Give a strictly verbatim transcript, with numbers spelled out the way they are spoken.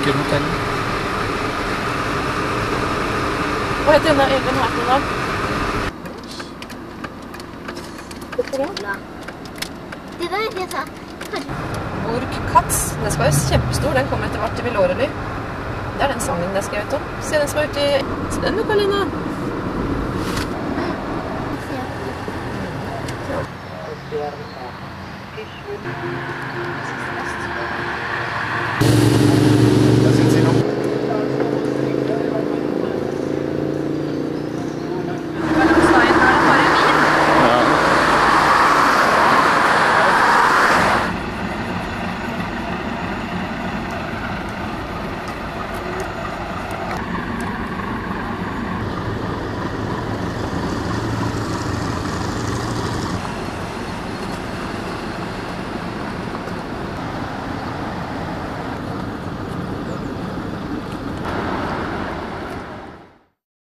sykkelhotell. Hva heter denne øyen her til da? Det der vet jeg. Ork Katz. Den skal være kjempestor. Den kommer etter hvert til Lorelei. Det er den sangen det er skrevet om. Se den som er ute i... Se den du, Karolina. Ja.